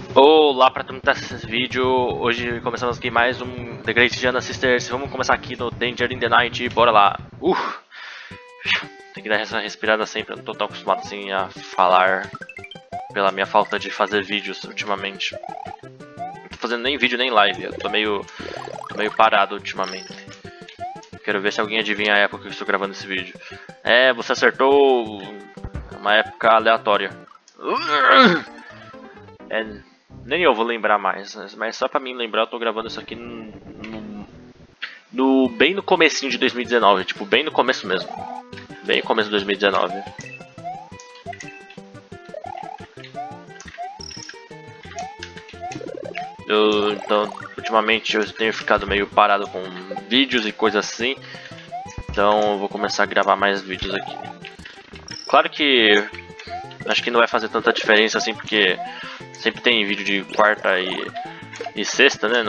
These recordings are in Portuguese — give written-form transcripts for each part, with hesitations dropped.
Olá para turma esse vídeo. Hoje começamos aqui mais um The Great Giana Sisters. Vamos começar aqui no Danger in the Night. Bora lá. Tem que dar essa respirada sempre. Eu não tô tão acostumado assim a falar pela minha falta de fazer vídeos ultimamente. Não tô fazendo nem vídeo nem live. Eu tô meio parado ultimamente. Quero ver se alguém adivinha a época que eu estou gravando esse vídeo. É, você acertou. Uma época aleatória. Nem eu vou lembrar mais, mas só pra mim lembrar, eu tô gravando isso aqui bem no comecinho de 2019, tipo, bem no começo mesmo. Bem no começo de 2019. Então, ultimamente eu tenho ficado meio parado com vídeos e coisas assim. Então eu vou começar a gravar mais vídeos aqui. Claro que acho que não vai fazer tanta diferença assim, porque sempre tem vídeo de quarta e sexta, né?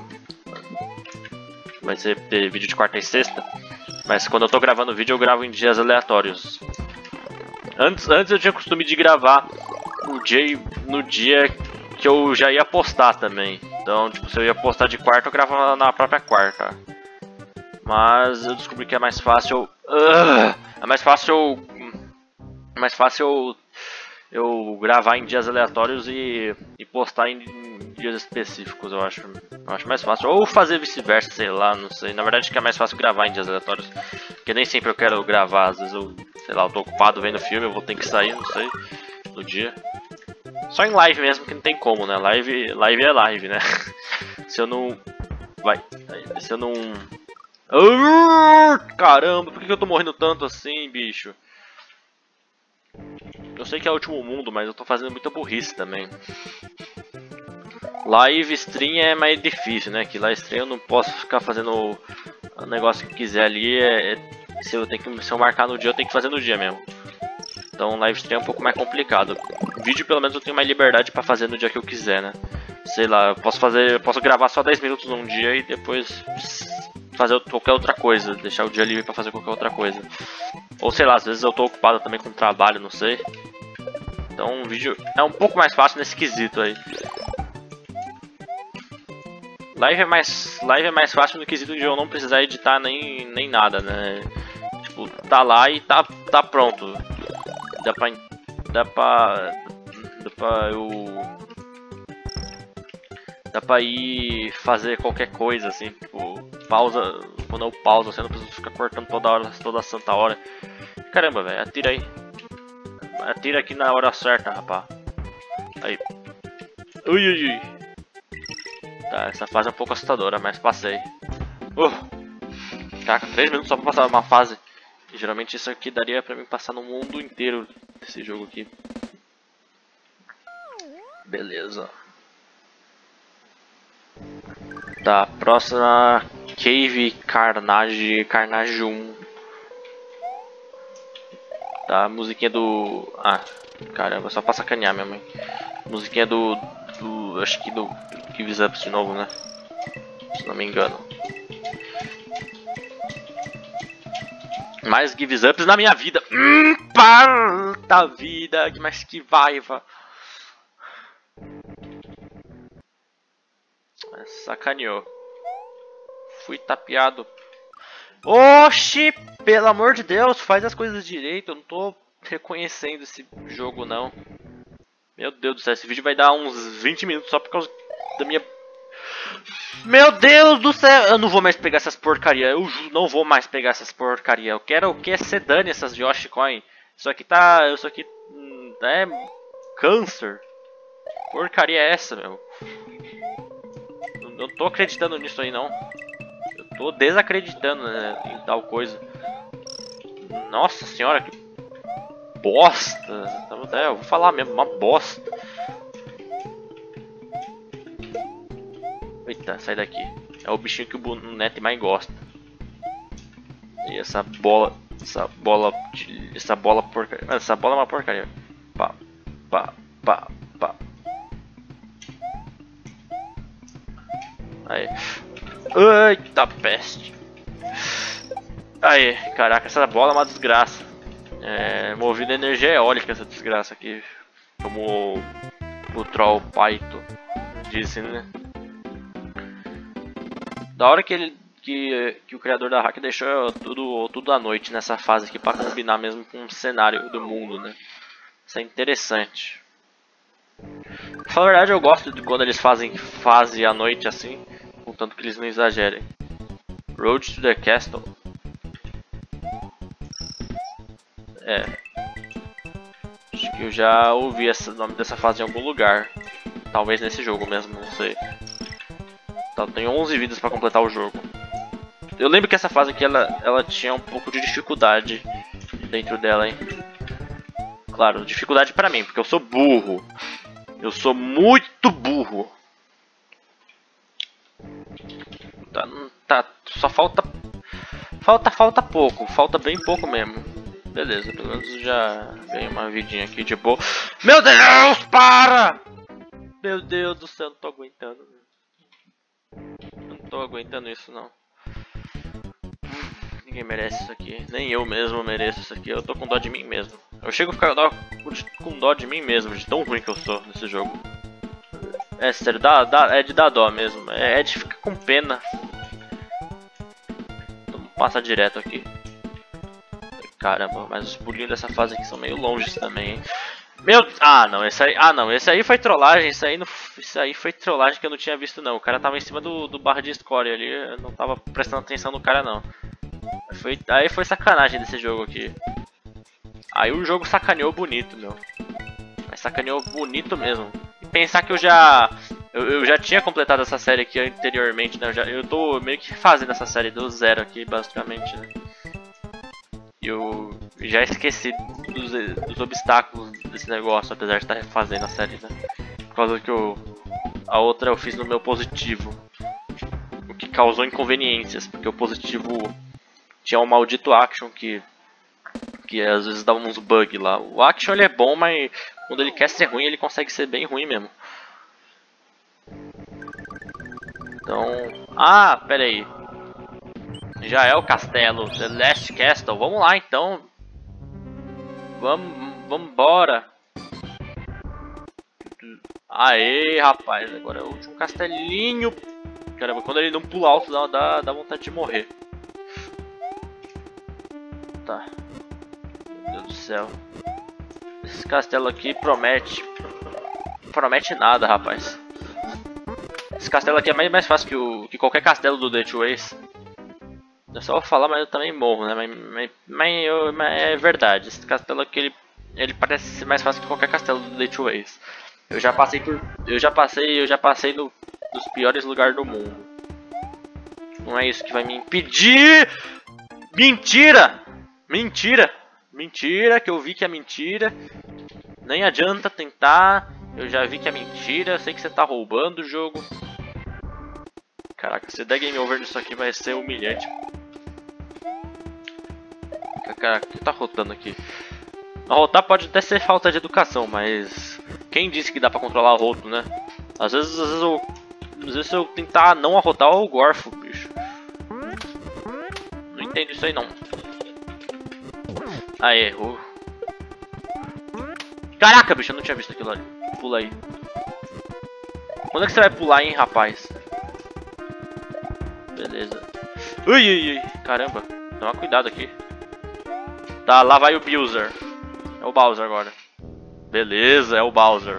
Vai ser ter vídeo de quarta e sexta. Mas quando eu tô gravando vídeo, eu gravo em dias aleatórios. Antes eu tinha costume de gravar no dia que eu já ia postar também. Então, tipo, se eu ia postar de quarta, eu gravava na própria quarta. Mas eu descobri que é mais fácil. É mais fácil eu gravar em dias aleatórios e postar em dias específicos, eu acho mais fácil. Ou fazer vice-versa, sei lá, não sei. Na verdade, que é mais fácil gravar em dias aleatórios, porque nem sempre eu quero gravar. Às vezes eu, sei lá, eu tô ocupado vendo filme, eu vou ter que sair, não sei, no dia. Só em live mesmo, que não tem como, né? Live é live, né? Se eu não... Se eu não... Caramba, por que eu tô morrendo tanto assim, bicho? Eu sei que é o último mundo, mas eu tô fazendo muita burrice também. Live stream é mais difícil, né? Que live stream eu não posso ficar fazendo o negócio que quiser ali. Se eu marcar no dia, eu tenho que fazer no dia mesmo. Então live stream é um pouco mais complicado. Vídeo pelo menos eu tenho mais liberdade pra fazer no dia que eu quiser, né? Sei lá, eu posso gravar só 10 minutos num dia e depois fazer qualquer outra coisa, deixar o dia livre pra fazer qualquer outra coisa. Ou sei lá, às vezes eu tô ocupado também com trabalho, não sei. Então o vídeo é um pouco mais fácil nesse quesito aí. Live é mais fácil no quesito de eu não precisar editar nem nada, né? Tipo, tá lá e tá pronto. Dá pra ir fazer qualquer coisa assim, tipo, pausa, quando eu pauso, você não precisa ficar cortando toda santa hora. Caramba, velho, atira aí. Atira aqui na hora certa, rapá. Aí. Ui. Tá, essa fase é um pouco assustadora, mas passei. Caraca, 3 minutos só pra passar uma fase. E geralmente isso aqui daria pra mim passar no mundo inteiro desse jogo aqui. Beleza. Tá, próxima Cave Carnage 1. Tá, musiquinha do... Ah, caramba, só pra sacanear minha mãe. Musiquinha acho que do Give Up de novo, né? Se não me engano. Mais Give Ups na minha vida. Parta vida, mas que vaiva. Sacaneou. Fui tapeado. Oxi, pelo amor de Deus, faz as coisas direito. Eu não tô reconhecendo esse jogo, não. Meu Deus do céu, esse vídeo vai dar uns 20 minutos só por causa da minha... Meu Deus do céu, eu não vou mais pegar essas porcaria. Eu não vou mais pegar essas porcaria. Eu quero o que? Sedane essas Yoshi Coin. Isso aqui é câncer. Porcaria é essa, meu? Não tô acreditando nisso aí, não. Eu tô desacreditando, né, em tal coisa. Nossa senhora, que bosta. Eu vou falar mesmo, uma bosta. Eita, sai daqui. É o bichinho que o Bonete mais gosta. E essa bola porcaria. Essa bola é uma porcaria. Pá. Aí. Eita peste. Aí, caraca, essa bola é uma desgraça. É movida a energia eólica essa desgraça aqui. Como O Troll Paito disse, né? Da hora que o criador da hack deixou tudo à noite nessa fase aqui pra combinar mesmo com o cenário do mundo, né? Isso é interessante. Pra falar a verdade, eu gosto de quando eles fazem fase à noite assim, contanto que eles não exagerem. Road to the Castle. Acho que eu já ouvi o nome dessa fase em algum lugar. Talvez nesse jogo mesmo, não sei. Tá, tem 11 vidas pra completar o jogo. Eu lembro que essa fase aqui ela tinha um pouco de dificuldade dentro dela, hein. Claro, dificuldade pra mim, porque eu sou burro. Eu sou muito burro. Tá, só falta pouco, falta bem pouco mesmo. Beleza, pelo menos já ganhei uma vidinha aqui de boa. Meu Deus, para! Meu Deus do céu, não tô aguentando. Não tô aguentando isso não. Ninguém merece isso aqui, nem eu mesmo mereço isso aqui. Eu tô com dó de mim mesmo. Eu chego a ficar com dó de mim mesmo, de tão ruim que eu sou nesse jogo. É sério, é de dar dó mesmo, é de ficar com pena. Vamos passar direto aqui. Caramba, mas os pulinhos dessa fase aqui são meio longes também, hein? Esse aí foi trollagem, isso aí foi trollagem que eu não tinha visto não. O cara tava em cima do barra de score ali, eu não tava prestando atenção no cara não. Aí foi sacanagem desse jogo aqui. Aí o jogo sacaneou bonito, meu. Mas sacaneou bonito mesmo. E pensar que eu já tinha completado essa série aqui anteriormente, né? Eu tô meio que fazendo essa série do zero aqui, basicamente, né? E eu já esqueci dos obstáculos desse negócio, apesar de estar refazendo a série, né? Por causa que a outra eu fiz no meu positivo. O que causou inconveniências, porque o positivo tinha um maldito action que às vezes dava uns bugs lá. O action ele é bom, mas quando ele quer ser ruim, ele consegue ser bem ruim mesmo. Então... Ah, pera aí. Já é o castelo, The Last Castle. Vamos lá então. Vamos embora. Aê, rapaz. Agora é o último castelinho. Caramba, quando ele não pula alto dá vontade de morrer. Tá. Meu Deus do céu. Esse castelo aqui promete. Promete nada, rapaz. Esse castelo aqui é mais fácil que qualquer castelo do The Two Ways. É só falar, mas eu também morro, né? Mas é verdade. Esse castelo aqui ele parece ser mais fácil que qualquer castelo do The Two Ways. Eu já passei dos piores lugares do mundo. Não é isso que vai me impedir. Mentira! Mentira! Mentira, que eu vi que é mentira. Nem adianta tentar. Eu já vi que é mentira. Eu sei que você tá roubando o jogo. Caraca, se der game over nisso aqui vai ser humilhante. Caraca, o que tá rotando aqui? Rotar pode até ser falta de educação, mas quem disse que dá pra controlar o roto, né? Às vezes eu tentar não arrotar o gorfo, bicho. Não entendo isso aí não. Aê, Caraca, bicho, eu não tinha visto aquilo ali. Pula aí. Quando é que você vai pular, hein, rapaz? Beleza. Ui, caramba. Toma cuidado aqui. Tá, lá vai o Bowser. É o Bowser agora. Beleza, é o Bowser.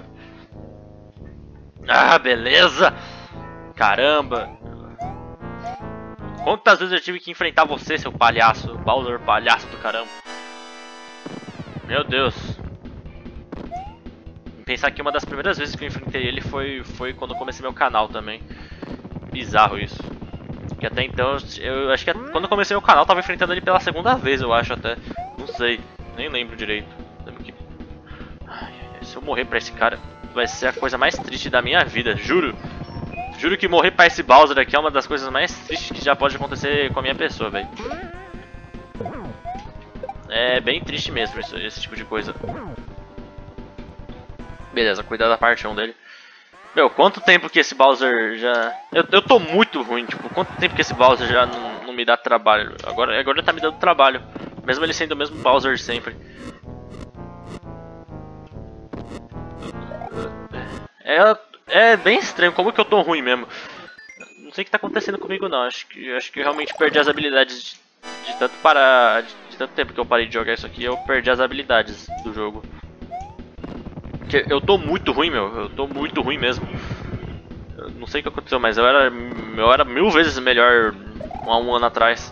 Ah, beleza. Caramba. Quantas vezes eu tive que enfrentar você, seu palhaço. Bowser, palhaço do caramba. Meu Deus. Pensar que uma das primeiras vezes que eu enfrentei ele foi quando eu comecei meu canal também. Bizarro isso. Porque até então, eu acho que quando eu comecei meu canal eu tava enfrentando ele pela segunda vez, eu acho até. Não sei, nem lembro direito. Se eu morrer pra esse cara, vai ser a coisa mais triste da minha vida, juro. Juro que morrer pra esse Bowser aqui é uma das coisas mais tristes que já pode acontecer com a minha pessoa, velho. É bem triste mesmo esse tipo de coisa. Beleza, cuidar da parte 1 dele. Meu, quanto tempo que esse Bowser já... Eu tô muito ruim, tipo, quanto tempo que esse Bowser já não me dá trabalho. Agora ele tá me dando trabalho. Mesmo ele sendo o mesmo Bowser de sempre. É bem estranho, como que eu tô ruim mesmo. Não sei o que tá acontecendo comigo não, acho que eu realmente perdi as habilidades de tanto parar, de tanto tempo que eu parei de jogar isso aqui, eu perdi as habilidades do jogo. Porque eu tô muito ruim, meu, eu tô muito ruim mesmo. Eu não sei o que aconteceu, mas eu era 1000 vezes melhor há um ano atrás.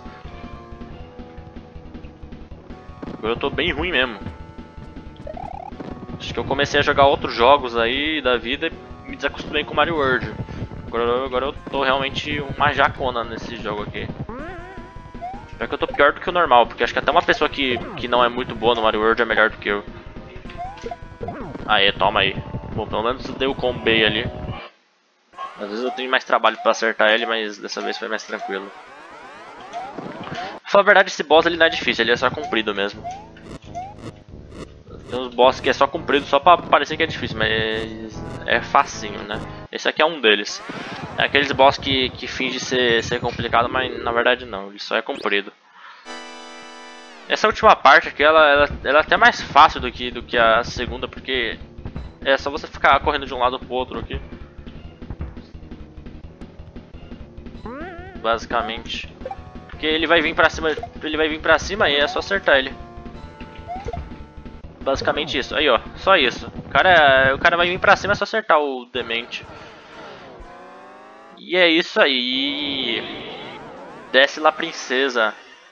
Agora eu tô bem ruim mesmo. Acho que eu comecei a jogar outros jogos aí da vida e me desacostumei com Mario World. Agora eu tô realmente uma jacona nesse jogo aqui. Pior que eu tô pior do que o normal, porque acho que até uma pessoa que não é muito boa no Mario World é melhor do que eu. Aê, toma aí. Bom, pelo menos deu o combo ali. Às vezes eu tenho mais trabalho pra acertar ele, mas dessa vez foi mais tranquilo. Pra falar a verdade, esse boss ele não é difícil, ele é só comprido mesmo. Tem uns boss que é só comprido, só pra parecer que é difícil, mas é facinho, né? Esse aqui é um deles. É aqueles boss que finge ser complicado, mas na verdade não, ele só é comprido. Essa última parte aqui, ela é até mais fácil do que a segunda, porque é só você ficar correndo de um lado pro outro aqui. Basicamente. Porque ele vai vir pra cima e é só acertar ele. Basicamente isso. Aí ó, só isso. O cara vai vir pra cima, é só acertar o demente. E é isso aí. Desce lá, princesa.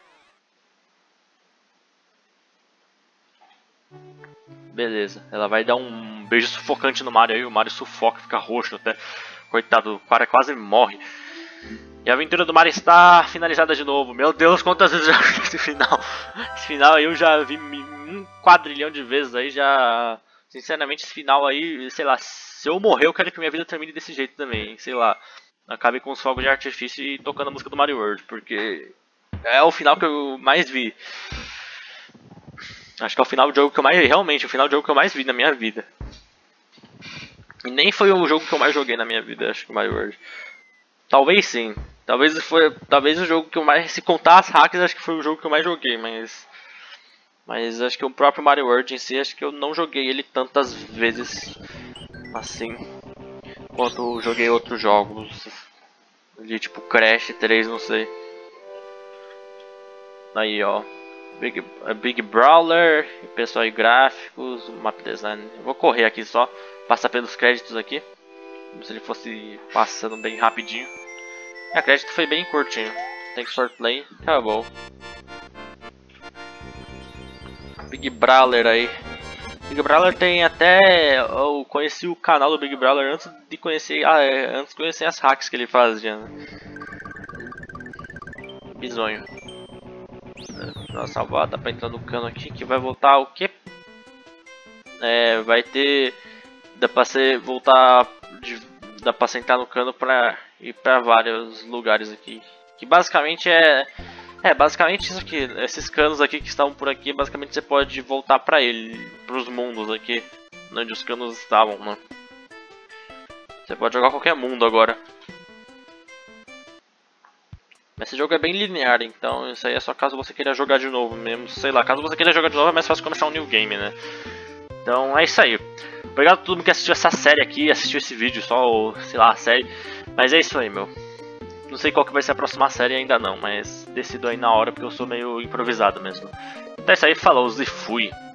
Beleza, ela vai dar um beijo sufocante no Mario aí, o Mario sufoca, fica roxo até. Coitado, o cara quase morre. E a aventura do Mario está finalizada de novo. Meu Deus, quantas vezes eu já vi esse final. Esse final aí eu já vi 1 quadrilhão de vezes aí, já... Sinceramente, esse final aí, sei lá, se eu morrer eu quero que minha vida termine desse jeito também, sei lá. Acabe com os fogos de artifício e tocando a música do Mario World, porque é o final que eu mais vi. Acho que é o final do jogo que eu mais... Realmente, o final do jogo que eu mais vi na minha vida. E nem foi o jogo que eu mais joguei na minha vida, acho que o Mario World. Talvez sim. Talvez o jogo que eu mais... Se contar as hacks, acho que foi o jogo que eu mais joguei, mas acho que o próprio Mario World em si, acho que eu não joguei ele tantas vezes assim quanto joguei outros jogos. De tipo Crash 3, não sei. Aí ó. Big Brawler, pessoal e gráficos, map design. Eu vou correr aqui só, passar pelos créditos aqui. Como se ele fosse passando bem rapidinho. A crédito foi bem curtinho. Thanks for play, acabou. Big Brawler aí. Big Brawler tem até... Eu conheci o canal do Big Brawler antes de conhecer... antes de conhecer as hacks que ele fazia, né? Bizonho. Nossa, salvar, dá pra entrar no cano aqui que vai voltar o quê? Vai ter... Dá pra voltar... Dá pra sentar no cano pra ir pra vários lugares aqui. Que basicamente basicamente isso aqui. Esses canos aqui que estavam por aqui, basicamente você pode voltar pra pros mundos aqui. Onde os canos estavam, né? Você pode jogar qualquer mundo agora. Esse jogo é bem linear, então isso aí é só caso você queira jogar de novo mesmo. Sei lá, caso você queira jogar de novo é mais fácil começar um new game, né? Então é isso aí. Obrigado a todo mundo que assistiu essa série aqui, assistiu esse vídeo só, ou sei lá, a série. Mas é isso aí, meu. Não sei qual que vai ser a próxima série ainda não, mas decido aí na hora porque eu sou meio improvisado mesmo. Então é isso aí, falou e fui.